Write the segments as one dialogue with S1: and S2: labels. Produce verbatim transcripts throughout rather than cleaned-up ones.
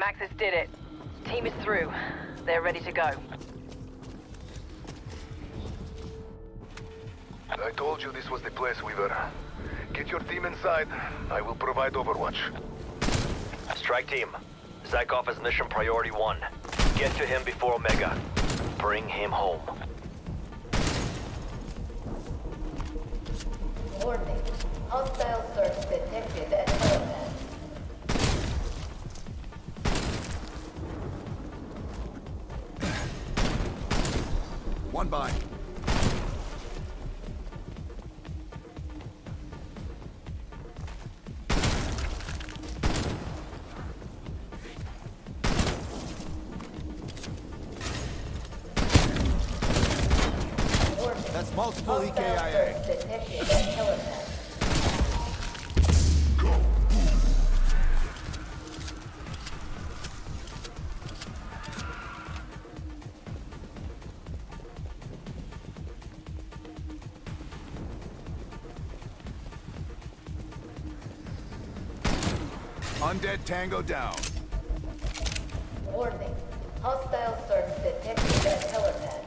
S1: Maxis did it. Team is through. They're ready to go.
S2: I told you this was the place, Weaver. Get your team inside. I will provide overwatch.
S3: Strike team. Zykov is mission priority one. Get to him before Omega. Bring him home.
S4: Warning. Hostile search detected at Helipad.
S5: One by. That's multiple E K I A.
S4: Hostile search detected at Helipad.
S5: Undead Tango down.
S4: Warning. Hostile search detected at Helipad.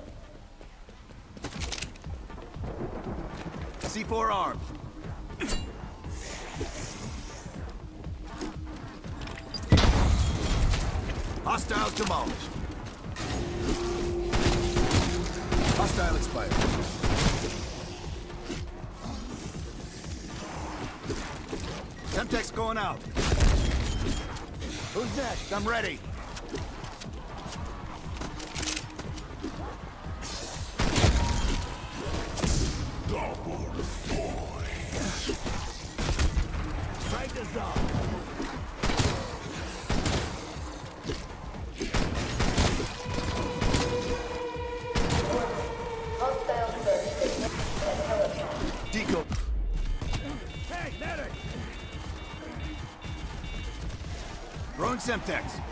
S5: C four armed. Hostiles demolished. Hostile expired. Semtex going out. Who's next? I'm ready. Strike us off.
S4: Hostile search detected at Helipad.
S5: Deco. Hey, medic! Throwing Semtex.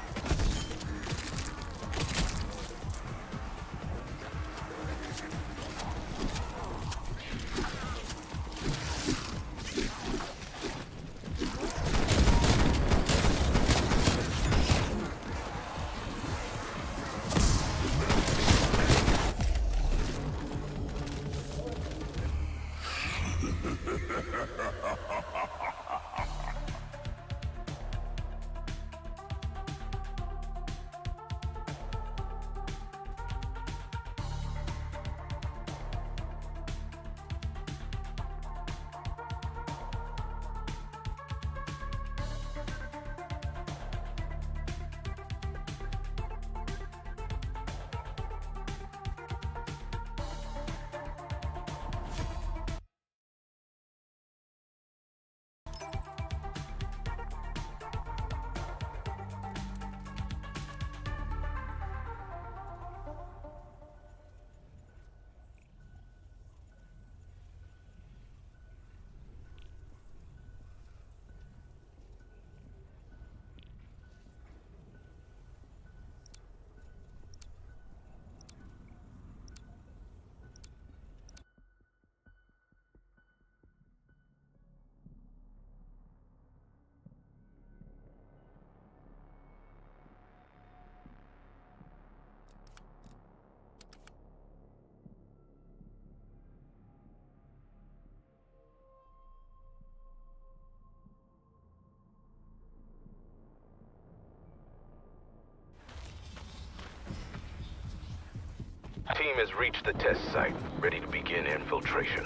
S2: Team has reached the test site, ready to begin infiltration.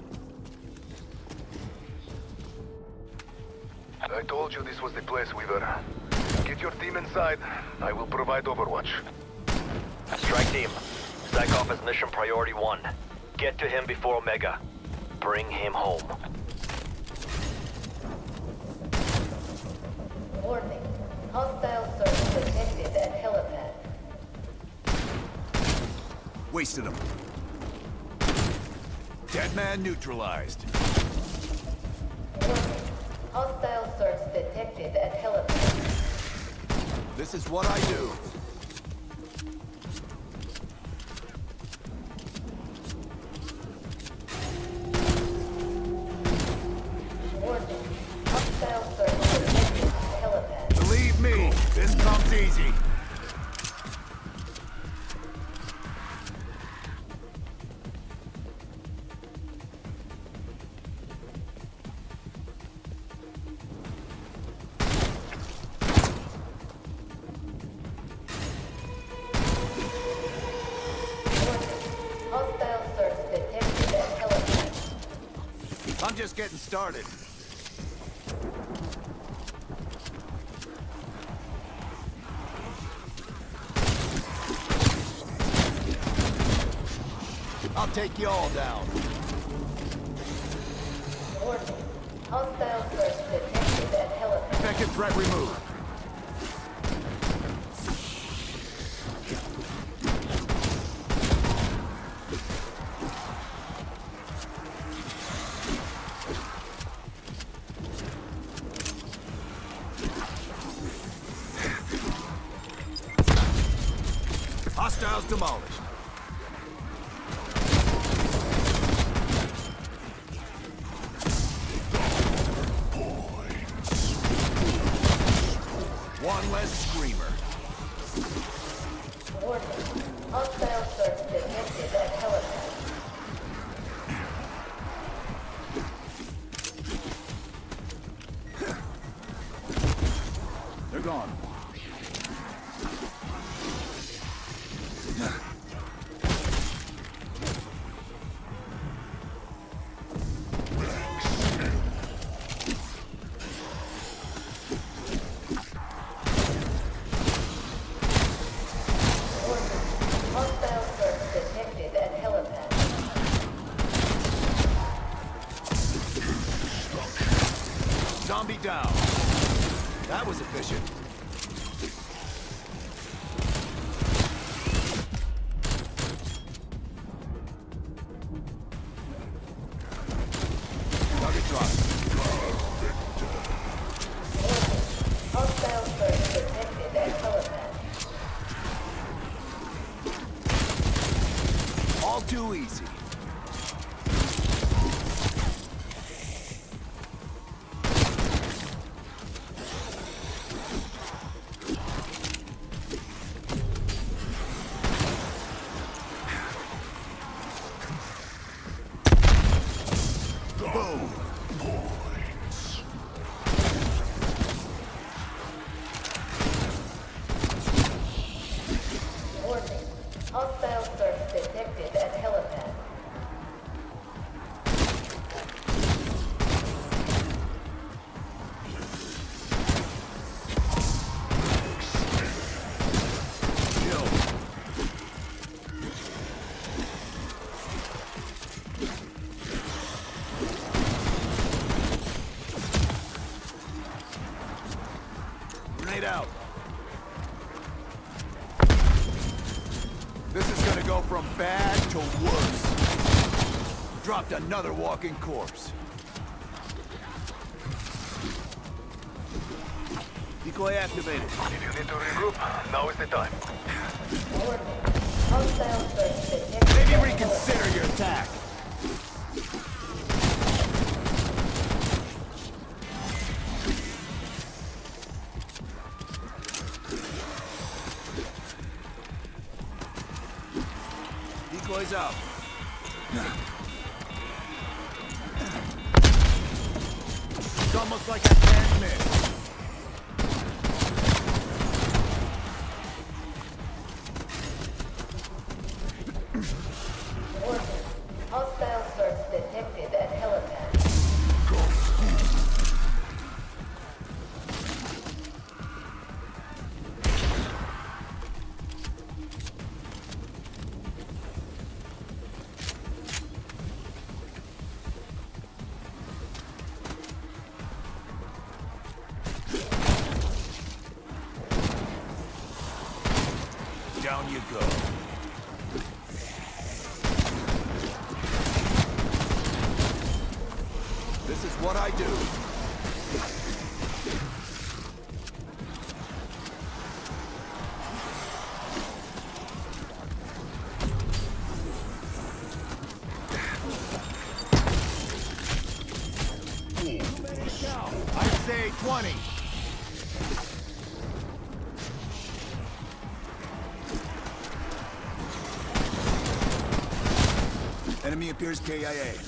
S2: I told you this was the place, Weaver. Get your team inside. I will provide overwatch.
S3: Strike team. Zykov is mission priority one. Get to him before Omega. Bring him home.
S4: Warning. Hostile search detected at Helipad.
S5: Wasted him. Dead man neutralized.
S4: Warning. Hostile search detected at Helipad.
S5: This is what I do.
S4: Warning. Hostile search detected at Helipad.
S5: Believe me, this easy.
S4: Hostile search detected at helipad.
S5: I'm just getting started. I'll take you all down.
S4: Warning. Hostile search detected at helipad.
S5: Second threat removed. Hostiles demolished. One less screamer.
S4: Warning. Hostile search detected at helipad.
S5: They're gone.
S4: Hostile search detected at helipad.
S5: Zombie down. That was efficient. Target dropped.
S4: Hostile search detected at helipad.
S5: All too easy. Boom.
S4: Warning. Hostile search detected at helipad.
S5: Kill. Grenade out. This is gonna go from bad to worse. Dropped another walking corpse. Decoy activated.
S2: If you need to regroup, now is the time.
S4: Warning. Hostile search detected
S5: Maybe
S4: at
S5: reconsider your attack. Decoys out. It's almost like I can't miss.
S4: Warning. Hostile search detected at helipad.
S5: Down you go. This is what I do. I'd say twenty. Enemy appears K I A.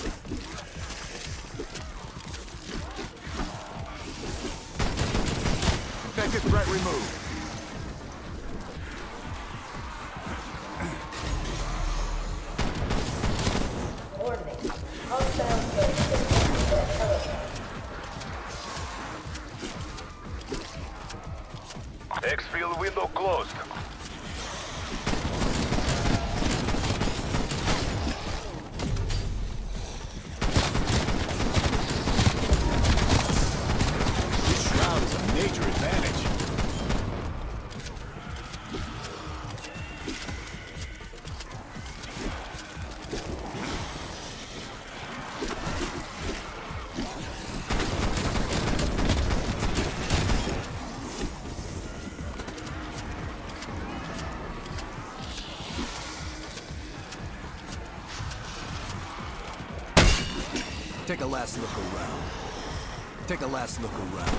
S5: Infected threat removed.
S4: Warning. Hostile search detected at helipad.
S2: Exfil window closed.
S5: This shroud is a major advantage. Take a last look around. Take a last look around.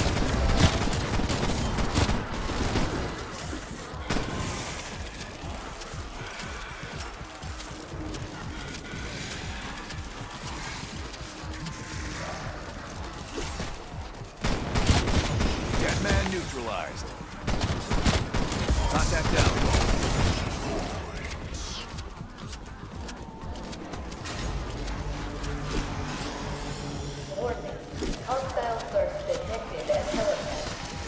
S5: Jetman neutralized. Contact down.
S4: Warning. Hostile search detected at helipad.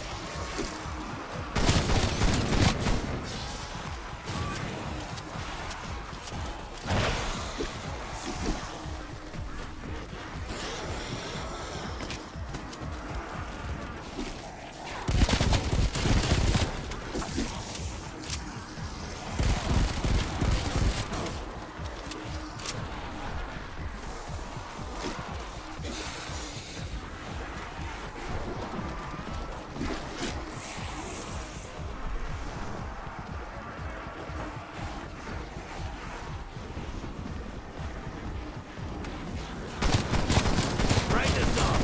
S5: Bring this up.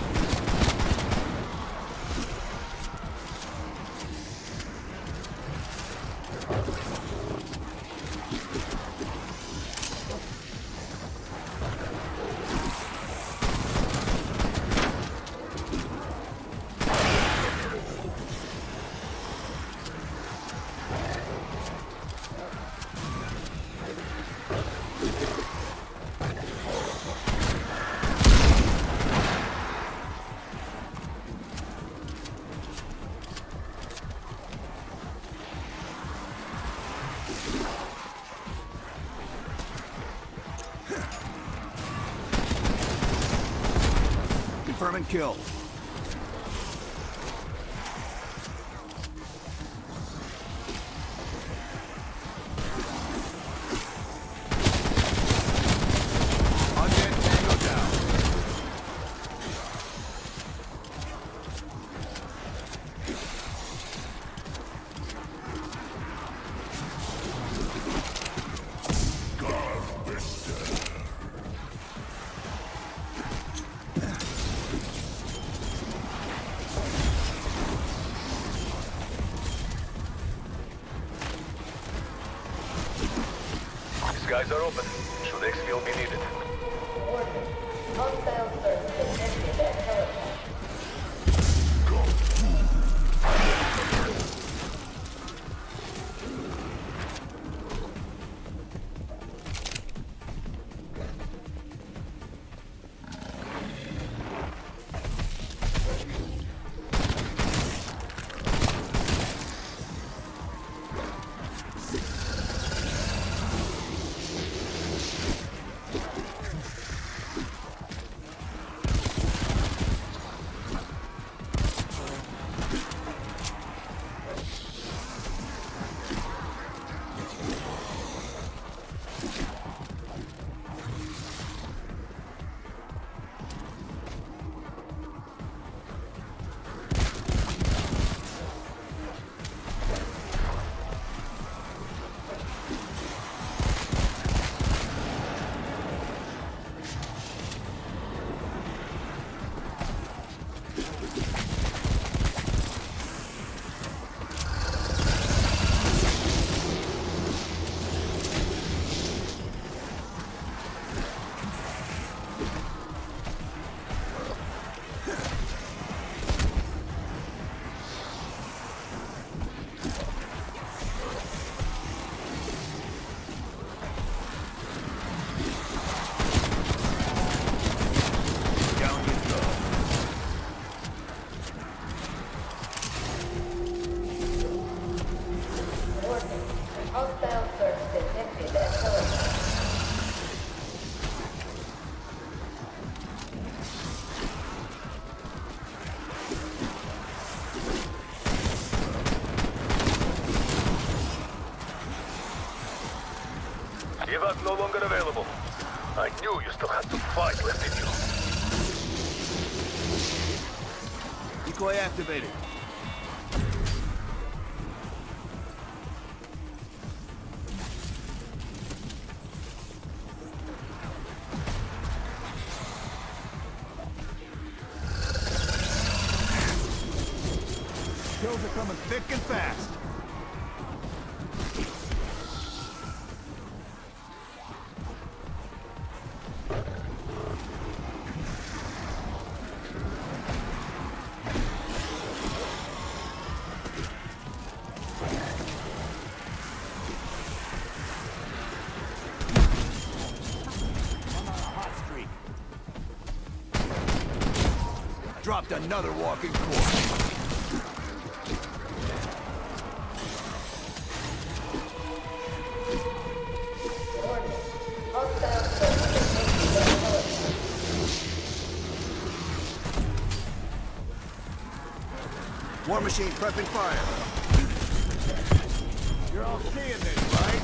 S5: Confirming kill. Undead Tango down.
S2: Skies are open. Should exfil be needed.
S4: Warning. Hostile search detected at helipad.
S2: Evac no longer available. I knew you still had some fight left in you.
S5: Decoy activated. Kills are coming thick and fast. Dropped another walking corpse. War machine prepping fire. You're all seeing this, right?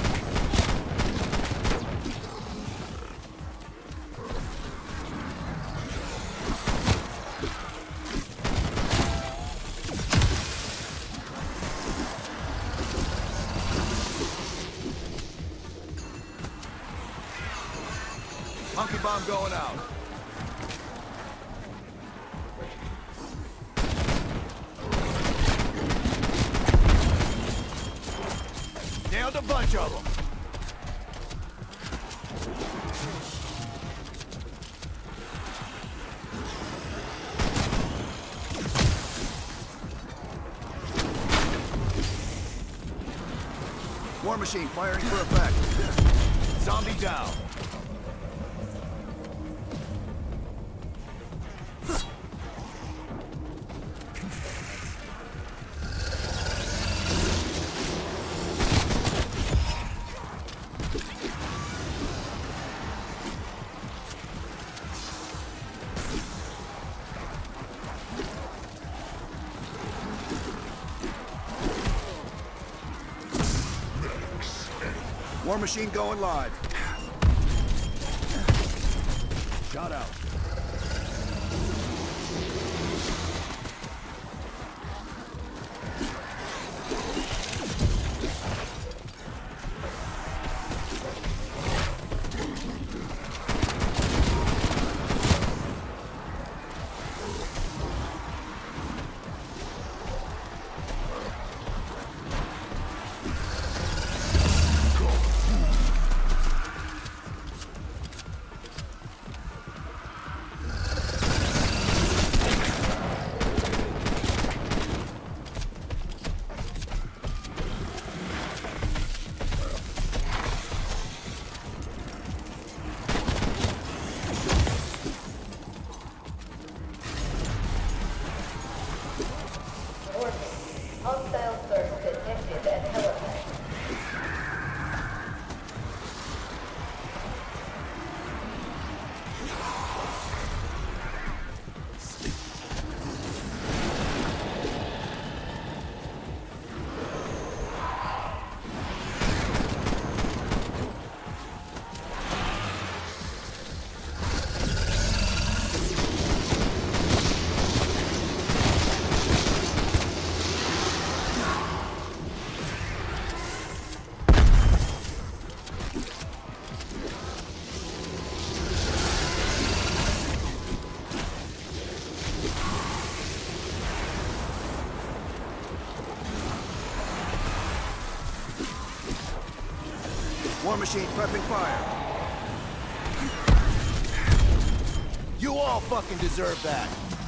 S5: Monkey bomb going out. Nailed a bunch of them. War machine firing for effect. Zombie down. War machine going live. Shot out.
S4: Hostile search detected at helipad.
S5: War machine prepping fire. You all fucking deserve that.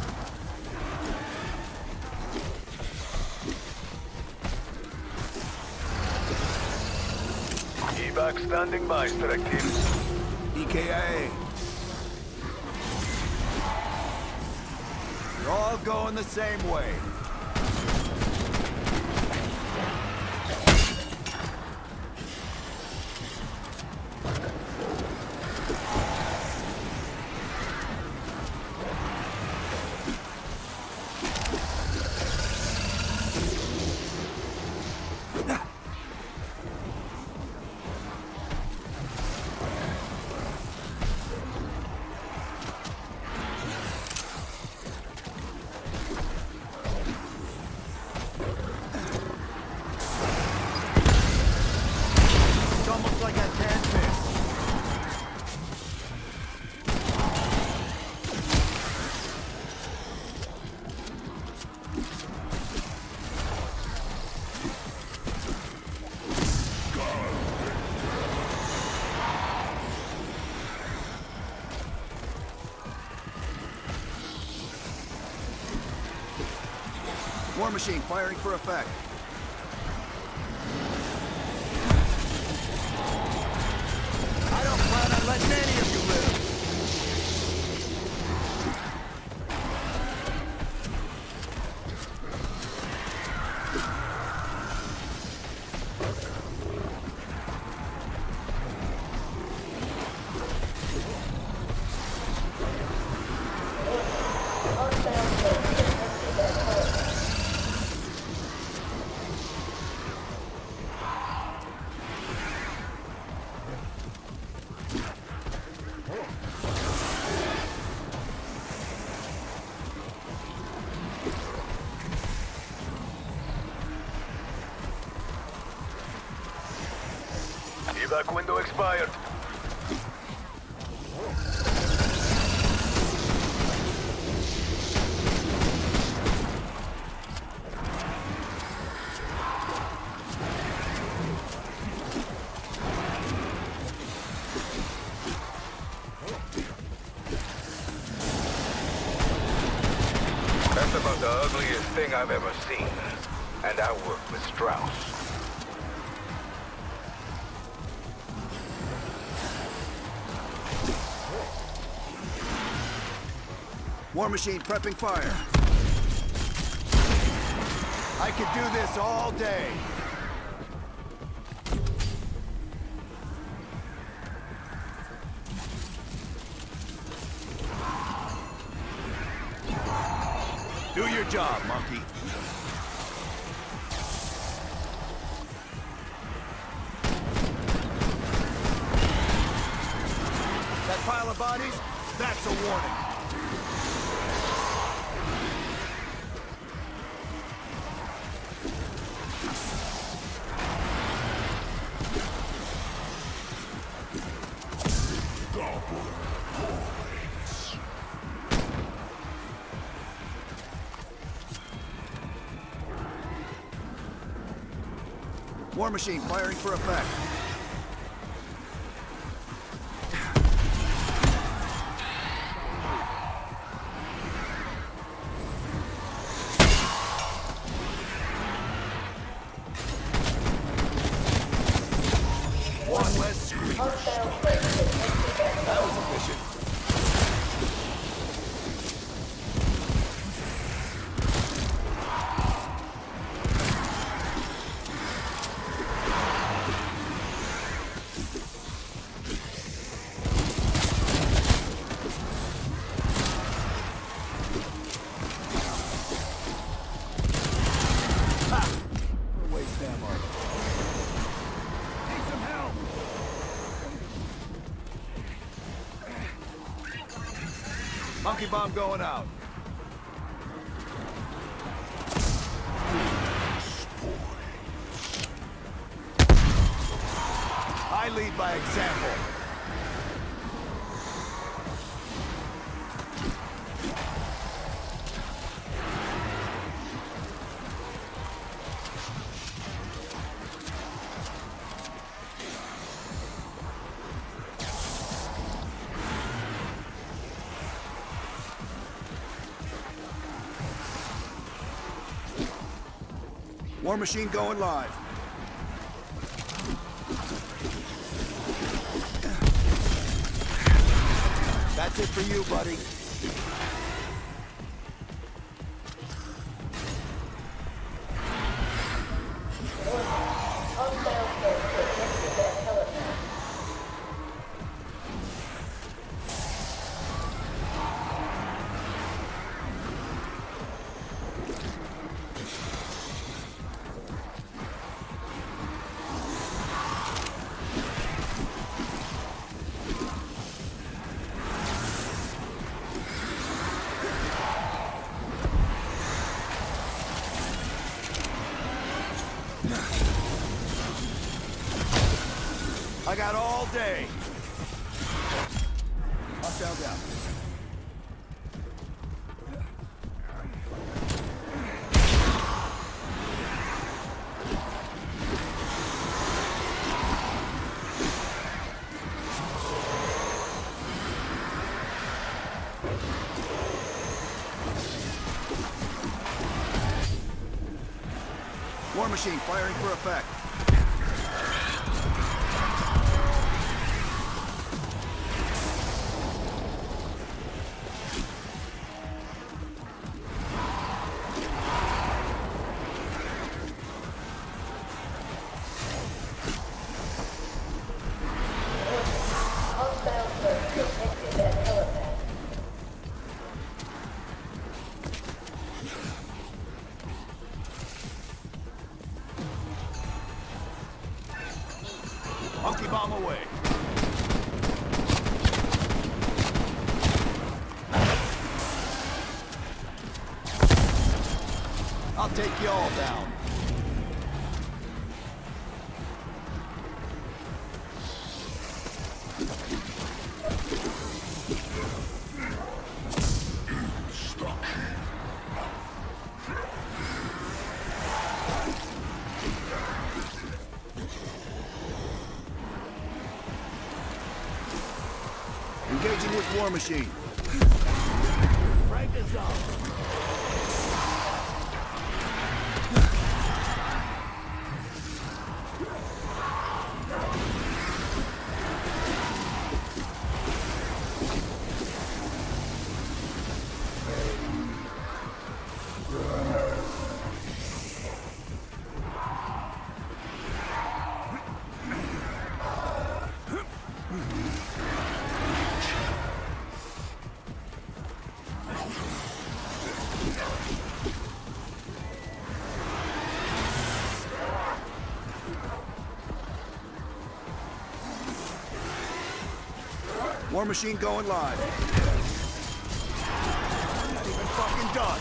S2: Evac standing by, Strike Team.
S5: E K I A. You're all going the same way. Machine firing for effect. I don't plan on letting any of you live.
S2: Evac window expired. That's about the ugliest thing I've ever seen. And I work with Strauss.
S5: War Machine prepping fire. I could do this all day. Do your job, monkey. That pile of bodies, that's a warning. War Machine firing for effect. One less scream. That was efficient. Monkey bomb going out. I lead by example. War Machine going live. That's it for you, buddy. I got all day. Hostile down. War Machine firing for effect.
S4: Hostile search detected at helipad.
S5: Monkey bomb away. I'll take you all down. Engaging with War Machine. Break us up. War Machine going live. Not even fucking done.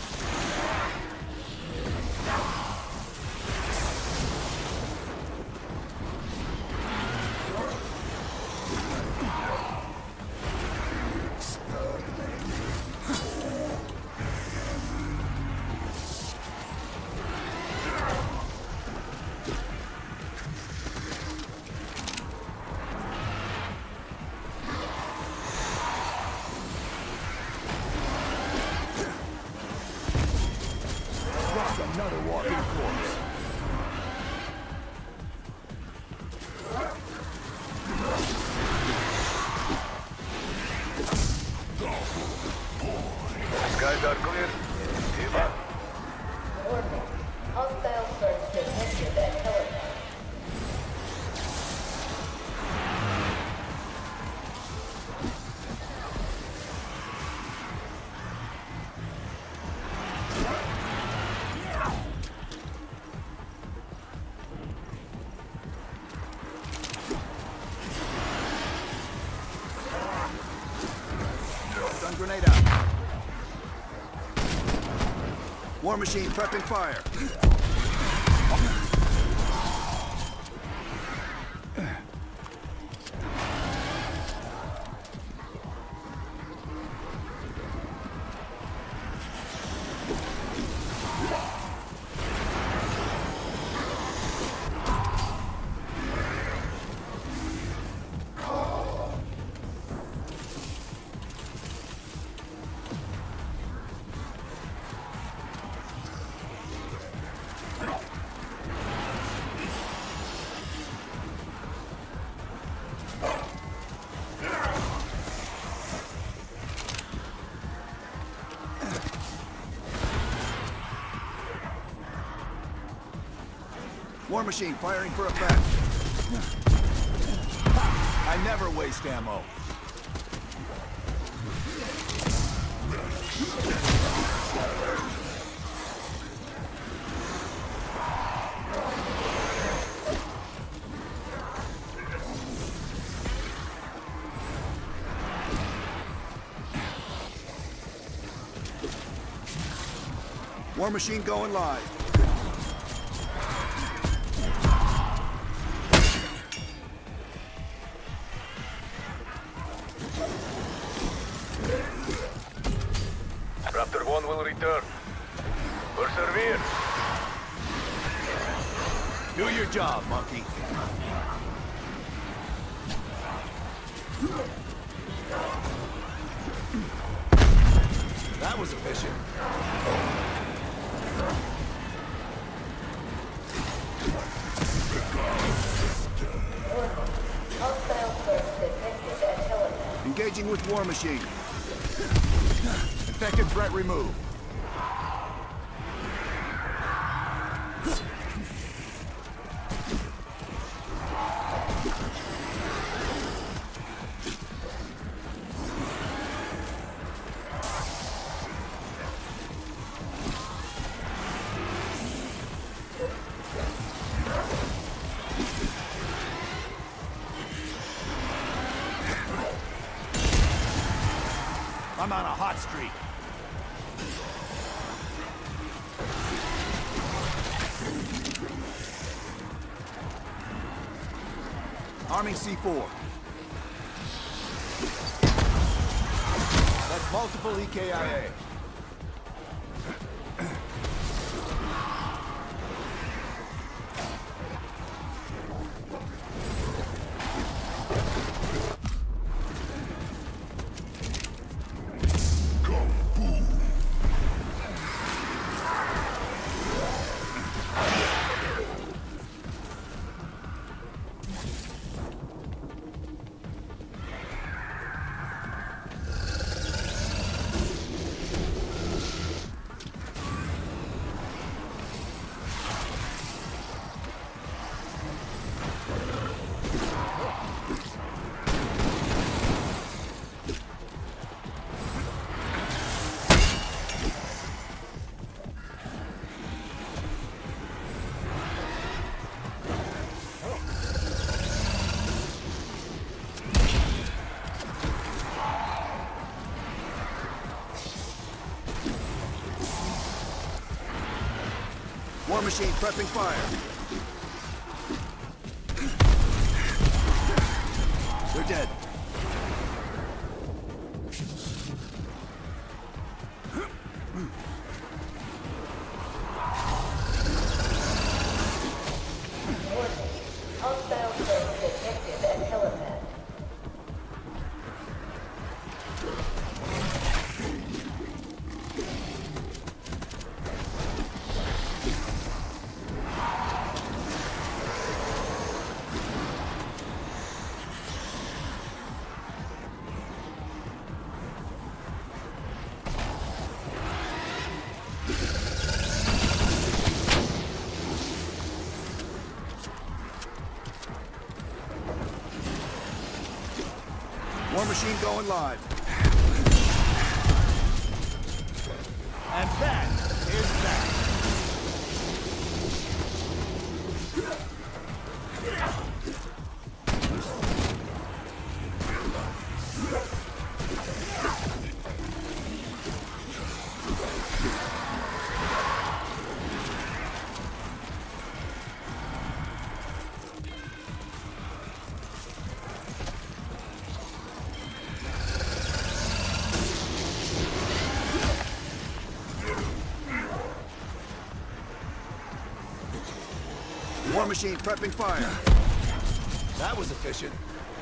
S5: Another walking corpse.
S2: Skies are clear. Eva.
S4: Warning. Hostile search detected at helipad.
S5: Stun grenade out. War Machine prepping fire. War Machine firing for effect. I never waste ammo. War Machine going live.
S2: Raptor one will return. Persevere.
S5: Do your job, monkey. That was efficient. Engaging with War Machine. Infected threat removed. I'm on a hot streak. Arming C four. That's multiple E K I A. War Machine prepping fire. They're dead.
S4: Warning. Hostile threat detected at helipad.
S5: War Machine going live. And that is that. War Machine prepping fire. That was efficient.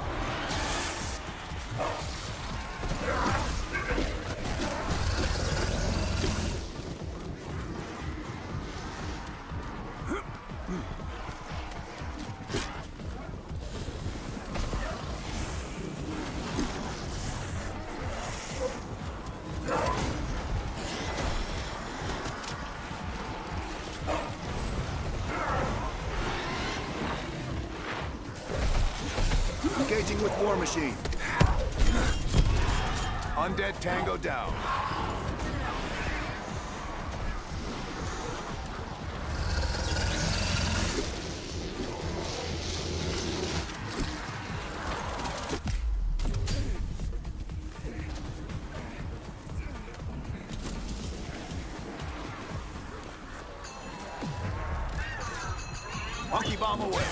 S5: Engaging with War Machine. Undead Tango down. Monkey bomb away.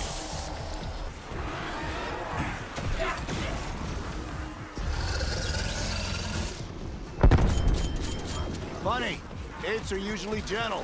S5: Funny, apes are usually gentle.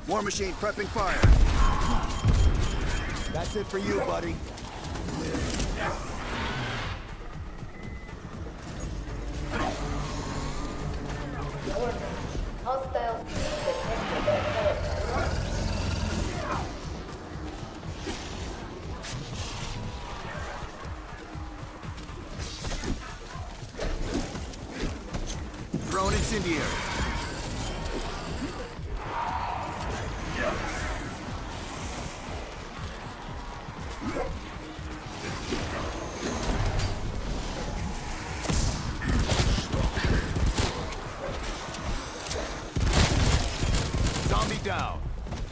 S5: War Machine prepping fire. That's it for you, buddy.
S4: Warning. Hostiles detected at teleport.
S5: Throwing incendiary. Zombie down.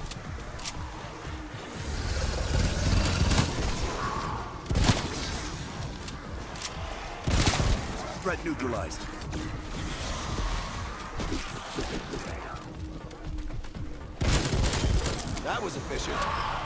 S5: Threat neutralized. That was efficient.